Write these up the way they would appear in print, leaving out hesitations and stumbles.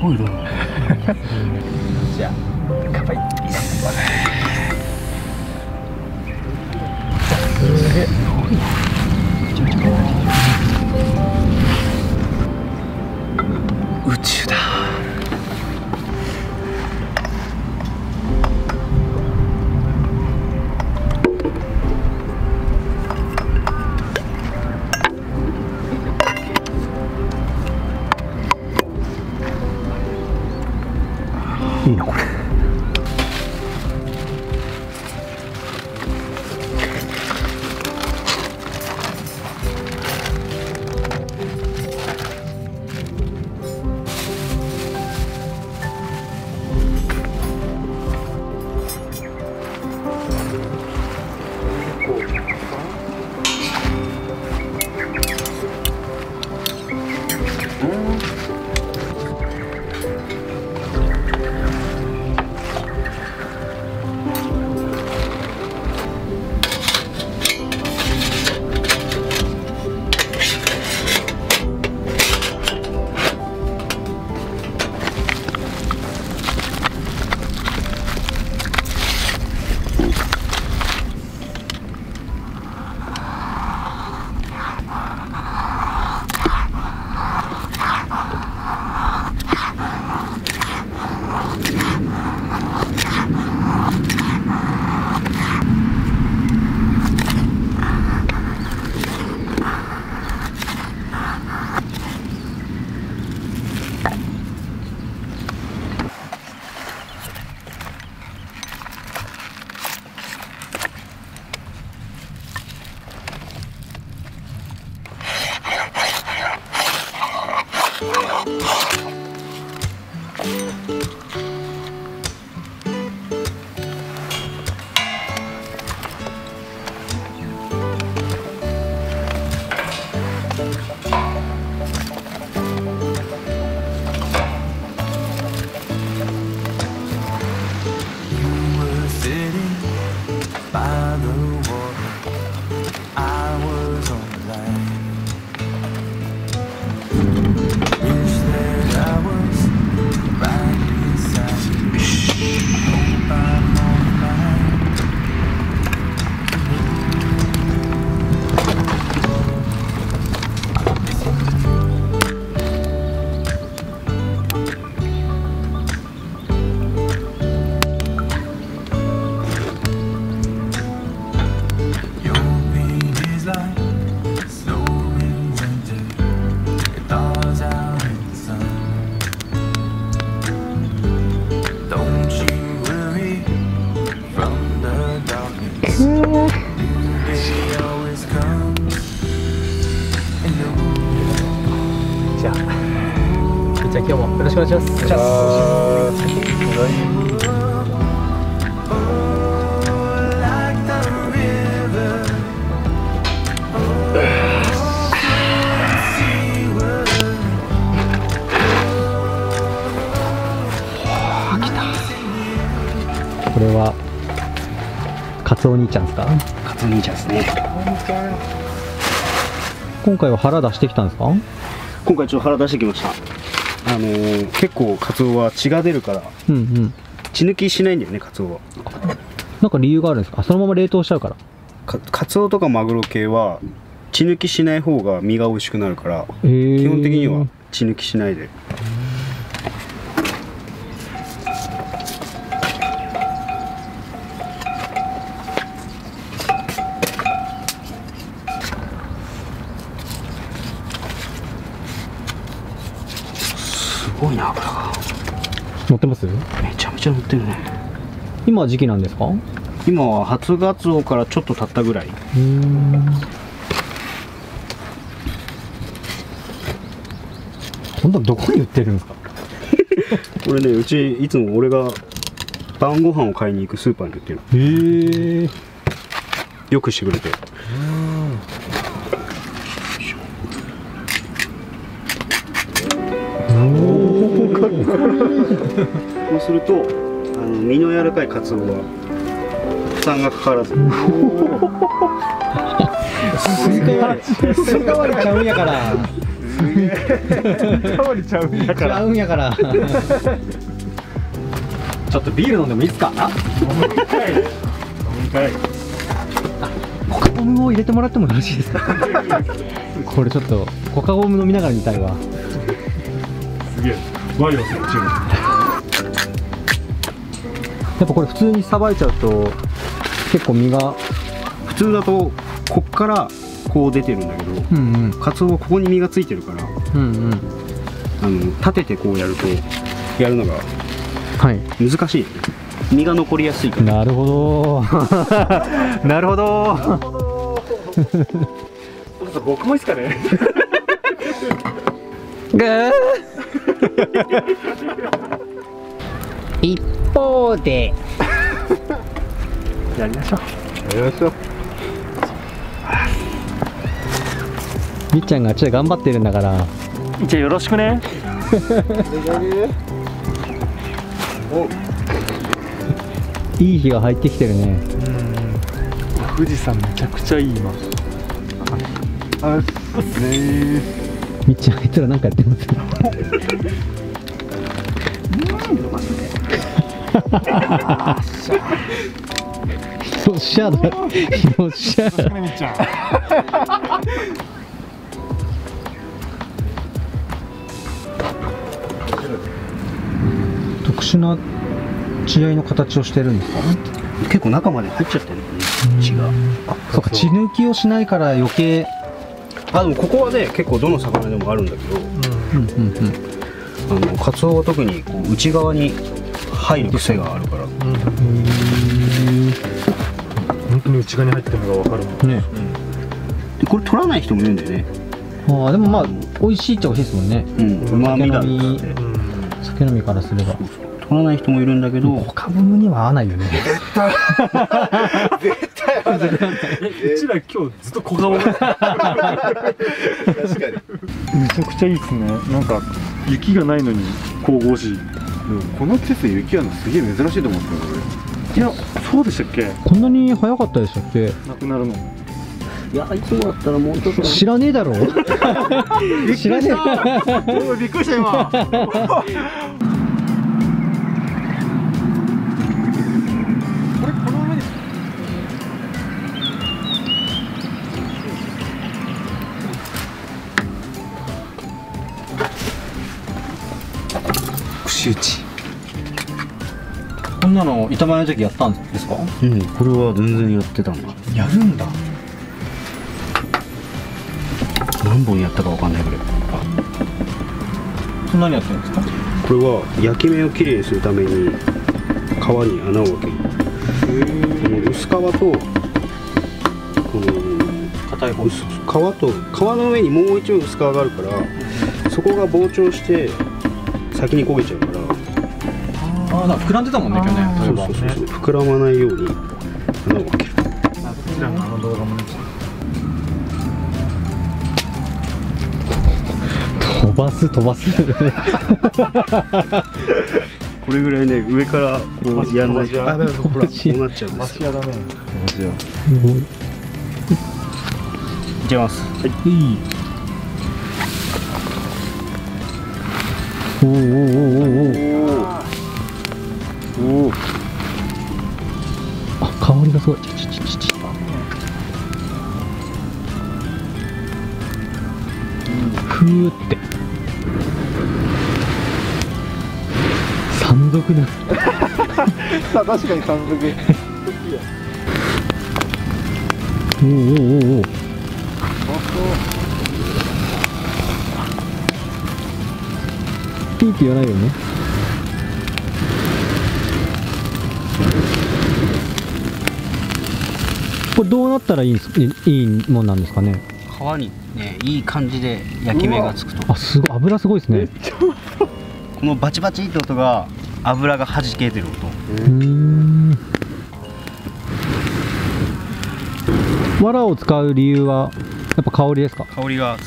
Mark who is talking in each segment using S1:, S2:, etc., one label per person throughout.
S1: ごいな。
S2: じゃあ乾杯。すげえ。宇宙だ。
S1: いいなこれ。
S2: じゃあ今日もよろしくお願いします。これはカツオ兄ちゃんですか？
S1: カツオ兄ちゃんですね。
S2: 今回は腹出してきたんですか？
S1: 今回ちょっと腹出してきました。結構カツオは血が出るから、血抜きしないんだよね、カツオは。
S2: なんか理由があるんですか？そのまま冷凍しちゃうから。
S1: カツオとかマグロ系は血抜きしない方が身が美味しくなるから、基本的には血抜きしないで。すごいな、脂が
S2: 乗ってます？
S1: めちゃめちゃ乗ってるね。
S2: 今は時期なんですか？
S1: 今は初ガツオからちょっと経ったぐらい。
S2: こんなどこに売ってるんですか？
S1: これね、うちいつも俺が晩ご飯を買いに行くスーパーに売ってる。
S2: へえ。
S1: よくしてくれて。そうすると身の柔らかいカツオは負担がかからず。
S2: スイカ割りちゃうんやから。
S3: 香りちゃうんやか
S2: ちゃ
S3: ら。
S2: うんやからちょっとビール飲んでもいいっすか？
S3: 飲みたい。飲みたい。
S2: コカゴムを入れてもらってもよろしいですか？これちょっとコカゴム飲みながら見たいわ。
S3: すげえ。ワインをそっちに。
S2: やっぱこれ普通にさばいちゃうと結構身が
S1: 普通だとこっからこう出てるんだけど、
S2: うんうん
S1: カツオはここに身がついてるから
S2: うん
S1: 立ててこうやるとやるのが
S2: はい
S1: 難しいよね。身が残りやすいから。
S2: なるほどなるほど
S3: 僕もいいっすかね。
S2: 一方で
S3: やりましょう。
S2: みっちゃんがあっちで頑張ってるんだから
S3: じゃあよろしくね。
S2: いい日が入ってきてるね。
S3: 富士山めちゃくちゃいい今。
S2: みっちゃんあいつらなんかやってますよっしゃだよっしゃ
S3: みっちゃん。
S2: 特殊な血合いの形をしてるんですか？
S1: 結構中まで入っちゃってるんだね、血が。
S2: そうか、血抜きをしないから余計。
S1: でもここはね結構どの魚でもあるんだけど、カツオは特にこう内側に入る癖があるから。
S3: 本当に内側に入ってるのが分かるもん
S2: ね。
S1: でこれ取らない人もいるんだよね。
S2: ああ、でもまあ美味しいっちゃ美味しいですもんね。
S1: うまみだって
S2: 酒飲みからすれば。
S1: 取らない人もいるんだけど、
S2: コカブムには合わないよね。
S3: 絶対うちら今日ずっと小顔。確かに。めちゃくちゃいいですね。なんか雪がないのに神々しい。
S4: この季節雪あるのすげえ珍しいと思うんですよこ
S3: いや、そうでしたっけ？
S2: こんなに早かったでしたっけ？
S3: なくなるの。
S1: いやいつもだったらもうちょっと
S2: 知らねえだろ。知らねえ。
S4: おいびっくりした今
S2: 串打ち。こんなの板前の時やったんですか？
S1: これは全然やってたんだ。
S2: やるんだ。
S1: 何本やったかわかんないぐらい。
S2: 何やってるんですか？
S1: これは焼き目をきれいにするために皮に穴を開ける。この薄皮とこの
S2: 硬い方。
S1: 皮の上にもう一枚薄皮があるから、そこが膨張して先に焦げちゃうから。
S2: なんか膨らんでたもんね去年。
S1: そう膨らまないように穴を開ける。
S3: こちらのあの動画もね。
S2: 飛ばす
S1: これぐらいね上からこうやんないと、ほらこうなっちゃうんですよ。
S3: マシアだね。
S1: いきます。
S2: おお。あ、香りがすごい。ふーって山賊だ。
S4: 確かに山賊
S2: おお。ピーって言わないよね。これどうなったらいいもんなんですかね。
S1: 皮にねいい感じで焼き目がつくと。
S2: あ、すごい油すごいですね。
S1: このバチバチって音が油が弾けてる音。
S2: 藁を使う理由はやっぱ香りですか？
S1: 香りが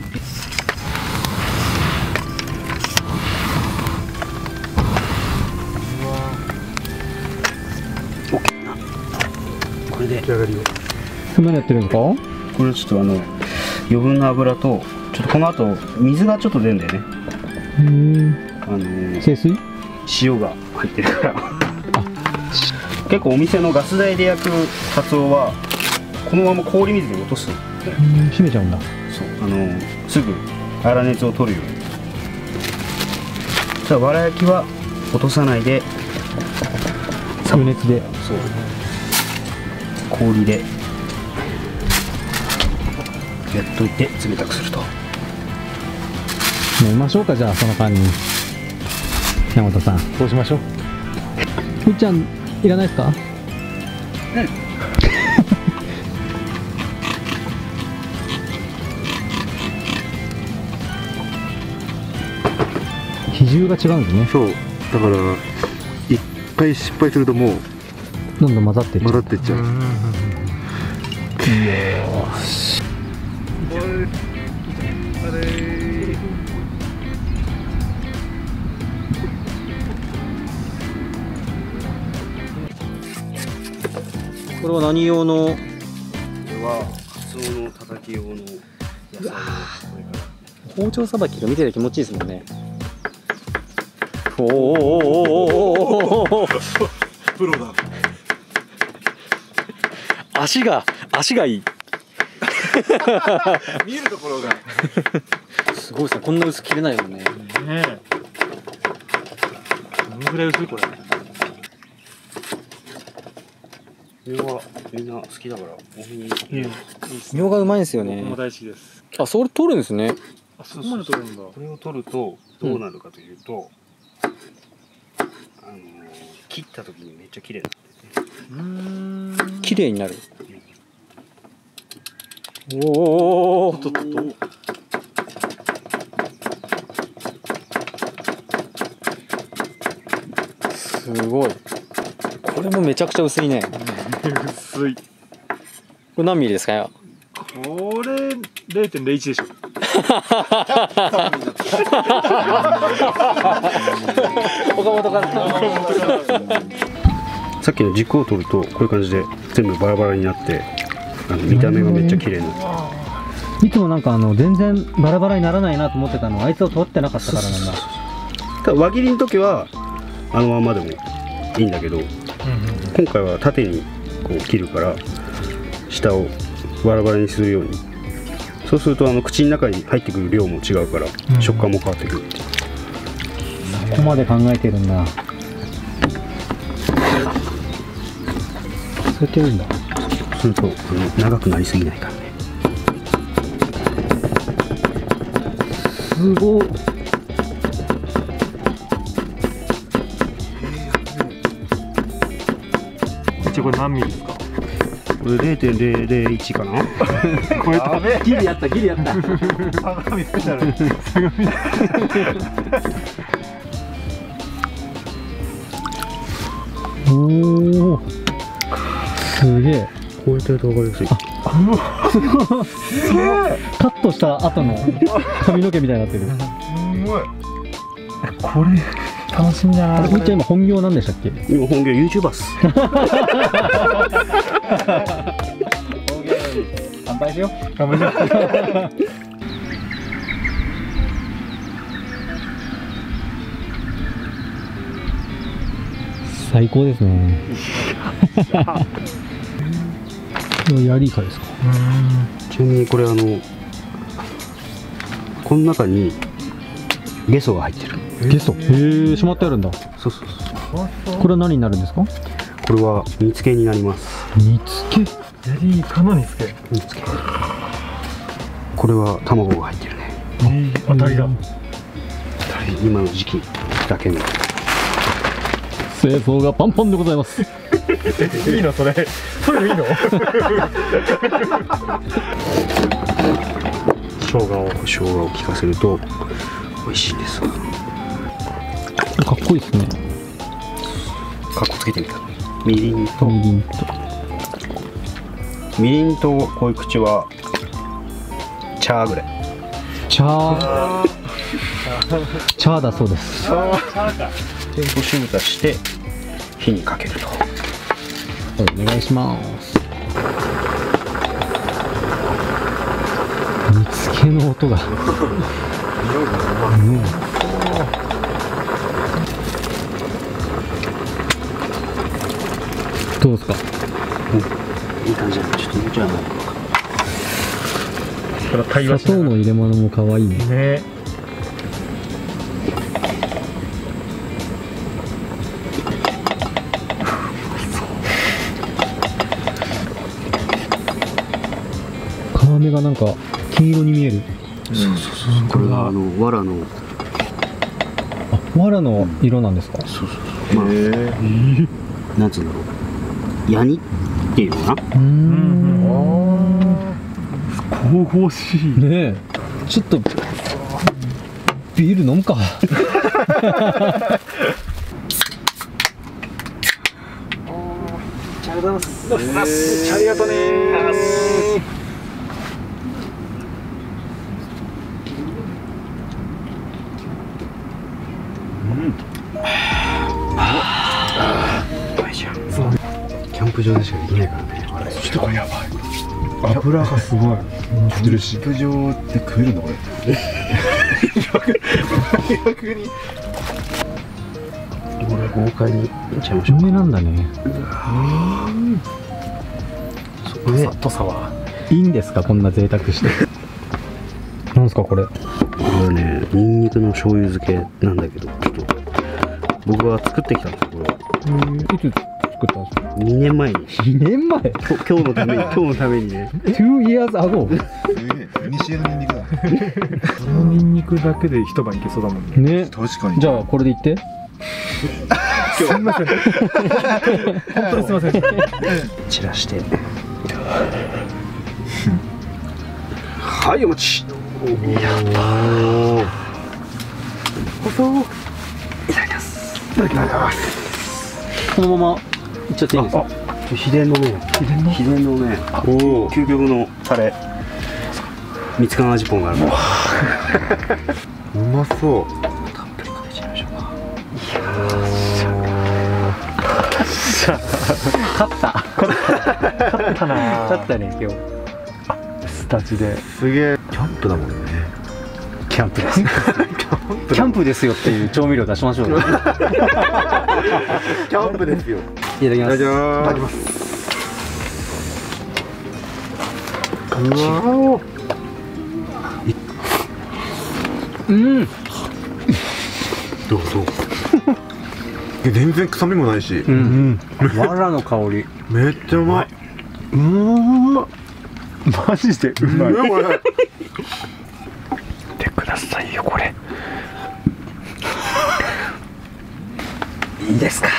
S1: これで
S3: 出来上がりを。
S2: 何やってるんですか？
S1: これちょっと余分な油とちょっちょっとこの後水がちょっと出るんだよね。
S2: 清水？
S1: 塩が入ってるから結構お店のガス台で焼くカツオはこのまま氷水で落とす。
S2: 閉めちゃうんだ。
S1: そうすぐ粗熱を取るように。じゃあわら焼きは落とさないで
S2: 余熱で。
S1: そう氷でやっといて冷たくすると。
S2: 飲みましょうか、じゃあその間に。山本さん、
S3: そうしましょう。
S2: ふっちゃんいらないですか？比重が違うんですね。
S4: そうだから一回失敗するともう
S2: どんどん混ざっていっちゃう。
S4: 混ざっていっちゃう。
S2: これは何用の？
S1: これはカツオのたたき用の野菜をこれから
S2: 包丁さばきが見てて気持ちいいですもんね。おお。
S4: プロだ。
S2: 足がいい。
S4: 見えるところが
S2: すごいですね。こんな薄く切れないよね。
S3: ねえ。どのぐらい薄いこれ。
S1: みょうがみんな好きだからおに
S3: いいです。
S2: みょうがうまいんですよね。
S3: 僕も大好きです。
S2: あ、それ取るんですね。
S3: あ、そこまで取るんだ。
S1: これを取るとどうなるかというと、切った時にめっちゃ綺麗になって
S2: 綺麗になる。おお。
S3: とっとっと。
S2: すごい。これもめちゃくちゃ薄いね。
S3: 薄い。
S2: これ何ミリですかよ。
S3: これ 0.01 でしょ。
S2: 岡本から。
S1: さっきの軸を取るとこういう感じで全部バラバラになって見た目がめっちゃ綺麗になって
S2: いつもなんか全然バラバラにならないなと思ってたのはあいつを取ってなかったからなんだ。
S1: ただ輪切りの時はあのままでもいいんだけど、今回は縦にこう切るから下をバラバラにするように。そうすると口の中に入ってくる量も違うから、食感も変わってくるっていう。
S2: ここまで考えてるんだ。そうやってやるんだ。
S1: そうすると長くなりすぎないからね。
S2: すごい。
S3: 一応これ何ミリですか？
S1: これ 0.001 かな。
S3: これダメ。
S2: ギリやった。
S3: 相模スペシャル。
S2: おお。すげえ。
S1: こうやってやると分かりやすい。
S2: カットした後の髪の毛みたいになってる。
S3: すごい。これ楽しみだな。
S2: ふっちゃん今本業なんでしたっけ？
S1: 今本業 YouTuber っす。
S2: 乾杯しよう。
S3: 頑張りましょう。
S2: 最高ですね。ヤリイカですか？
S1: ちなみにこれこの中にゲソが入ってる。
S2: ゲソ。へえ、しまってあるんだ。
S1: そうそうそう。
S2: これは何になるんですか？
S1: これは煮付けになります。
S2: 煮付け。
S3: ヤリイカの煮付け。
S1: 煮付け。これは卵が入ってるね。
S3: 当たりだ。
S1: 今の時期だけの。
S2: 清掃がパンパンでございます。
S3: いいのそれ。それいいの？生姜を
S1: 効かせると美味しいんです。
S2: かっこいいですね。
S1: かっこつけてみた。みりんと濃い口はチャーぐらい。
S2: チャーだそうです。
S1: で干し蓋して火にかけると。
S2: お願いします。煮付け。 酒の音がどうですか？
S1: いい感じだね。ちょっともうちょい甘い。
S2: 砂糖の入れ物も可愛いね。
S3: ね。
S2: 皮目がなんか金色に見える。
S1: これは藁の。
S2: あ、藁の色なんですか？
S1: そう。まあ、なんつうんだろう。ヤニっていうのかな。
S3: 神々しい。
S2: ねえ、ちょっとビール飲むか。
S3: ありがとうございます。ありがとうね。
S1: キャンプ場でしかできないからね。
S3: ちょっとこれやばい。油がすごい。
S4: キャンプ場って食えるのこれ。逆に。
S1: 豪快にいっちゃいましょう。
S2: 梅なんだね。
S3: 土佐はい
S2: いんですか、こんな贅沢して。なんですかこれ？
S1: これはね、ニンニクの醤油漬けなんだけど、ちょっと僕は作ってきたんですよ。これはい
S2: つ作ったんですか
S1: 2年前に。
S2: ？2年前？
S1: 今日のためにね。
S2: 2 years ago。
S4: すげえ。フニシエのニンニクだ。
S3: このニンニクだけで一晩いけそうだもんね。
S2: ね。
S4: 確かに。
S2: じゃあこれでいって。
S3: すみません。本当にすみません。
S1: 散らして。はい、お待ち。やったー。いただきます。いただきます。
S2: このままいっちゃっていいんですか？
S1: 秘伝のね、究極のタレ、みつかん味ぽんがあるから。
S4: うまそう。
S1: たっぷりかけちゃいましょうか。
S2: 勝ったな。勝ったね今日。
S3: スタジで。
S4: すげえ。キャンプだもんね。
S2: キャンプです。キャンプですよっていう調味料出しましょうよ。
S4: キャンプですよ。
S2: いただきます。
S4: いただきます。うわ
S2: うん。
S1: どう？
S4: 全然臭みもないし、
S2: 藁の香り。
S4: めっちゃうまい。
S3: マジでうまい。
S4: これ。
S3: 見てくださいよこれ。
S2: いいですか。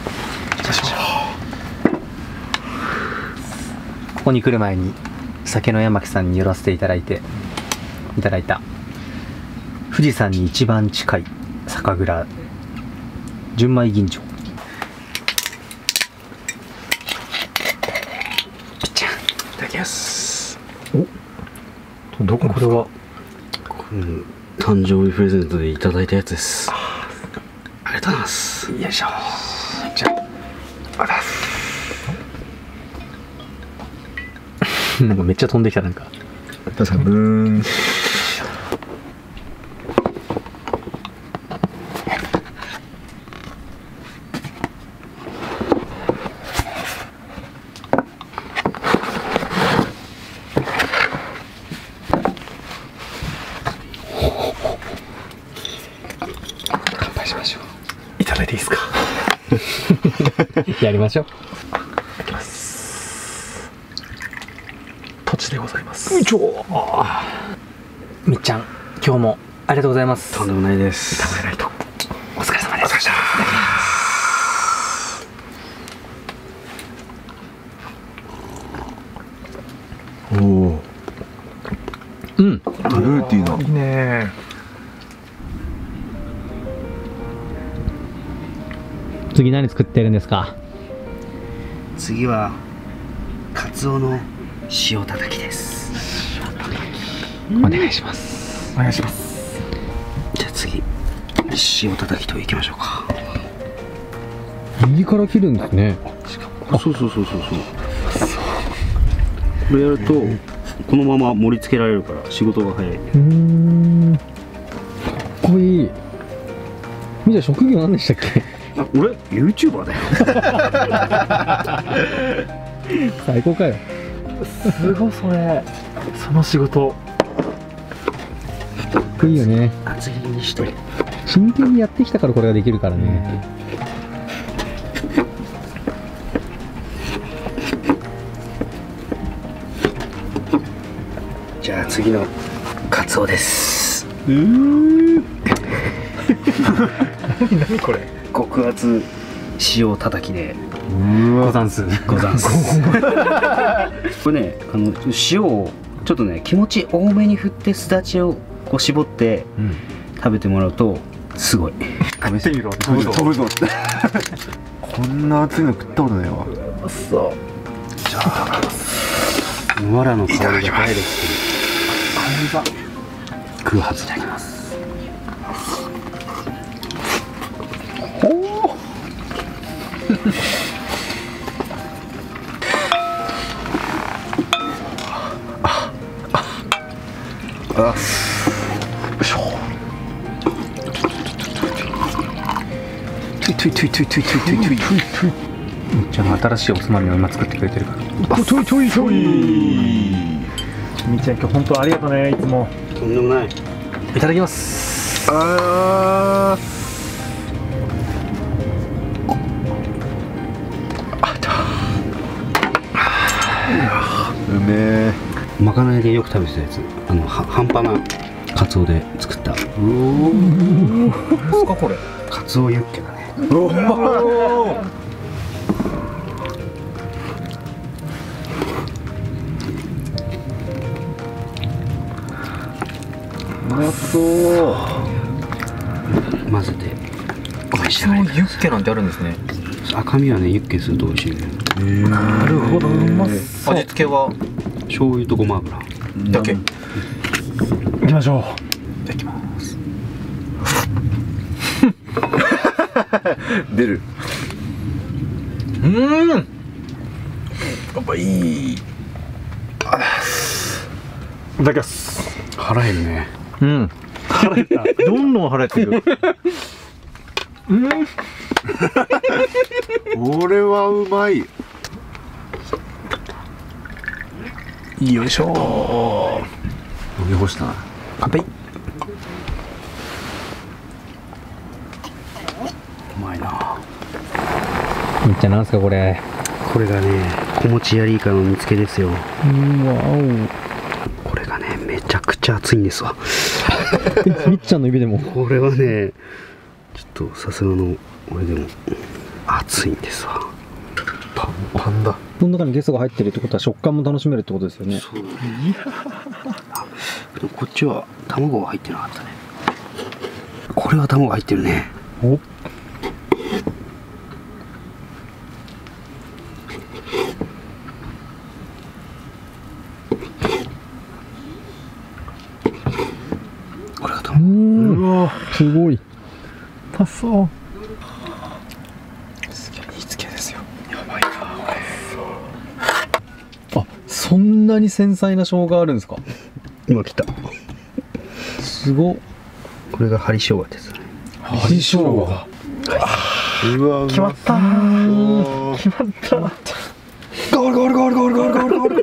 S2: ここに来る前に酒の山木さんに寄らせていただいた富士山に一番近い酒蔵純米吟醸。ピッチャン。いただきます。
S3: どここれは。
S1: 誕生日プレゼントでいただいたやつです。ありがとうございます。
S3: よいしょ。じゃあ。
S2: なんかめっちゃ飛んできた。なんか
S4: 確かにブーン。
S3: 乾杯しましょう。いただいていいですか。
S2: やりましょう。
S3: いきます。土地でございます。
S2: みっちゃん、今日もありがとうございます。
S1: とんでもないです。
S3: 食べないと。
S2: お疲れ様です。
S4: おお。
S2: うん。
S4: フルーティーな。
S3: いいね。
S2: 次何作ってるんですか？
S1: 次はカツオの塩たたきです。
S2: お願いします。
S3: お願いします。
S1: じゃあ次塩たたきといきましょうか。
S2: 右から切るんですね。
S1: そうこれやるとこのまま盛り付けられるから仕事が早い。
S2: かっこいい。みーちゃん職業何でしたっけ？
S1: あ、俺 YouTuber だよ。
S2: 最高かよ。
S3: すごいそれ、その仕事。
S2: かっこいいよね。
S1: 厚切りにして
S2: 真剣にやってきたからこれができるからね。
S1: じゃあ次のカツオです。
S3: 何これ。
S1: 極厚塩叩きで
S2: ござんす。
S1: ござんす。これね、塩をちょっとね気持ち多めに振ってすだちをこう絞って食べてもらうとすごい。
S3: 試してみろ。
S4: 飛ぶぞ。こんな熱いの食ったことないわ。
S1: そう。じゃあわらの香りがダイレクトに食うはず。いただきます。
S2: じゃあ新しいおつまみを今作ってくれてるから。
S3: みーちゃん今日本当ありがとうね、いつも。
S1: とんでもない。
S2: いただきます。
S4: うめえ。
S1: まかないでよく食べてたやつ、半端なカツオで作った。
S2: 何ですかこれ。
S1: カツオユッケだね。
S4: うまそう。
S1: 混ぜてお召し上がりください。
S2: ユッケなんてあるんですね。
S1: 赤身はねユッケすると美味しいね。
S2: なるほど。うまそう。味付けは
S1: 醤油とごま油
S2: だけ。
S3: 行きましょう。
S2: いただきます。
S4: 出る。
S2: やっぱいい。
S3: いただきます。
S1: 腹減るね。
S3: 腹減った。どんどん腹減ってくる。
S4: これはうまい。
S2: よいしょ。
S4: 飲み干したな。
S2: 乾杯。
S1: うまいな。
S2: みっちゃんなんすかこれ。
S1: これがね子持ちヤリイカの煮付けですよ。
S2: わ
S1: これがねめちゃくちゃ熱いんですわ。
S2: お。みっちゃんの指でも。
S1: これはねちょっとさすがの俺でも熱いんですわ。
S4: パンパンだ。
S2: この中にゲソが入ってるってことは食感も楽しめるってことですよね。
S1: そう。でもこっちは卵が入ってなかったね。これは卵入ってるね。
S3: お。
S1: これが卵。
S3: うわ、
S2: すごい。
S3: うまそう。
S2: すげえ煮付けですよ。やばいなこれ。あ、そんなに繊細な生姜あるんですか。
S1: 今来た。
S2: すごっ。
S1: これが針生姜ですね。
S2: 針生姜。
S4: うわ、
S3: 決まったー。決まった。
S2: ゴールゴールゴールゴールゴールゴールゴール。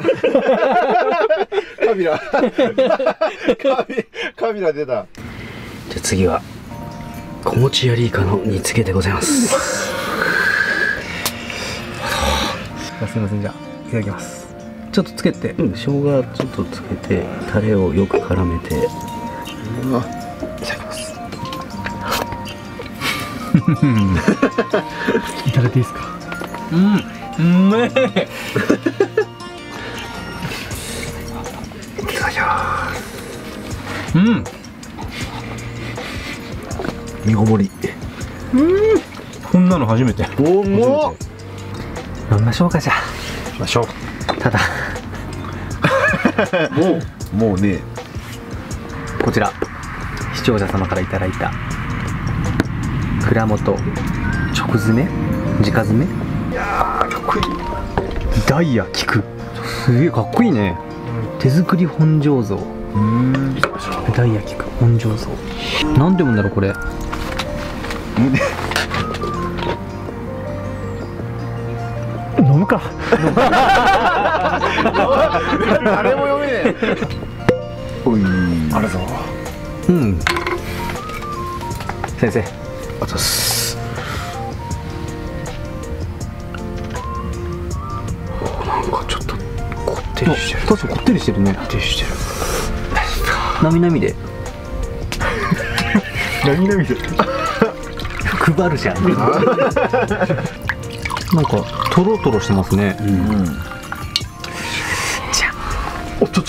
S4: カビラ出た。
S1: じゃあ次は子持ちヤリイカの煮付けでございます。
S2: すみません、じゃあいただきます。ちょっとつけて。
S1: 生姜ちょっとつけてタレをよく絡めて。
S4: うわ。
S2: いただきます。
S3: いただいていいですか。
S2: うめえ。
S1: いただきます。
S4: 身ごもり。
S2: こんなの初めて。
S4: おも。
S2: 飲みましょうかじゃあ。
S3: ましょう。
S2: ただ
S4: もうね。
S2: こちら視聴者様からいただいた蔵元直詰め直詰め。
S4: いやーかっこいい。
S2: ダイヤ効く。すげえかっこいいね。 手作り本醸造。大焼きか本醸造。なんて読むんだろうこれ。
S3: 飲むか。
S4: 誰も読めねえ。おい、
S3: あるぞ。
S2: うん。先生。
S1: あざっす。なんかちょっとこってりしてる。
S2: 確かこってりしてるね。
S1: こってりしてる。
S2: なみなみで。
S3: なみなみで。
S2: 配るじゃん。なんかトロトロしてますね。
S3: おっと。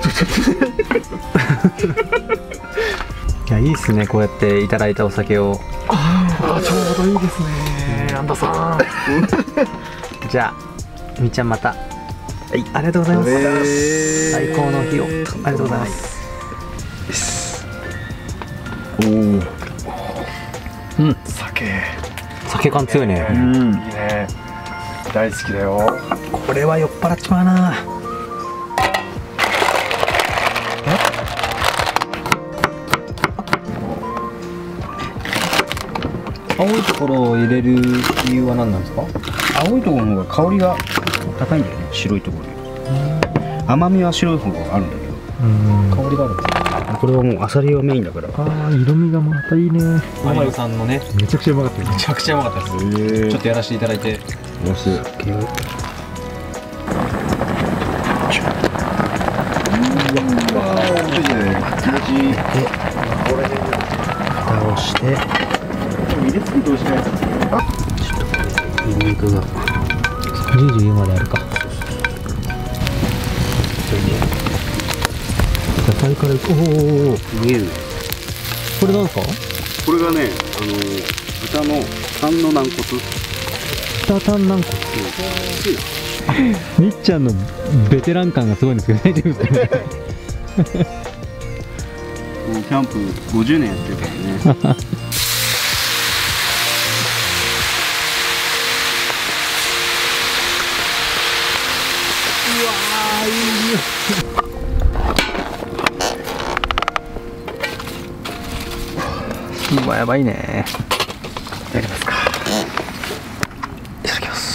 S2: いやいいっすね、こうやっていただいたお酒を。
S3: あ、ちょうどいいですね、アンダさん。
S2: じゃあみっちゃんまた。はい、ありがとうございます。最高の日をありがとうございます。
S4: おお、
S2: うん、酒感強いね。
S3: いいね、大好きだよ。
S2: これは酔っ払っちまうな。青いところを入れる理由は何なんですか？
S1: 青いところの方が香りが高いんだよね、白いところより。甘みは白い方があるんだけど、香りがあるんだよ。これはもうアサリがメインだから。
S3: ああ、色味がまたいいね。
S2: ママヨさんのね、
S3: めちゃくちゃうまかった。
S2: めちゃくちゃうまかったです。ちょっとやらせていただいて。
S4: 面白い。
S1: 酒を
S4: いいね、気持ちいい。
S1: 蓋をして、
S4: 入れすぎて美味しくないですか？
S1: ニンニクが
S2: 10まであるか。野菜からいく。おお、
S1: 見えるね。
S2: これなんですか？
S1: これがね、豚のタンの軟骨。
S2: 豚タン軟骨。みっちゃんのベテラン感がすごいんですけど、大丈夫ですか？
S1: もうキャンプ50年やってるからね。
S2: うわ、やばいね。やりますか。いただきます。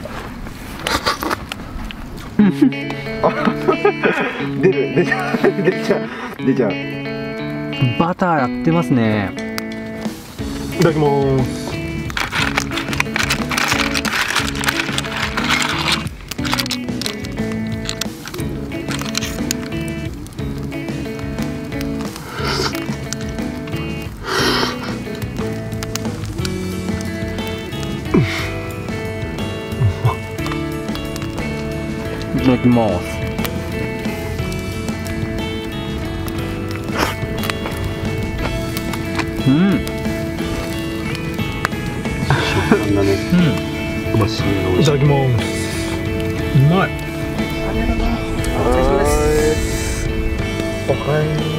S4: 出ちゃう。
S2: バターやってますね。
S3: いただきます。
S2: いただきます。うん。
S1: 食感がね、うましいの美味しい。
S3: いただきます。うまい。
S4: おはよう。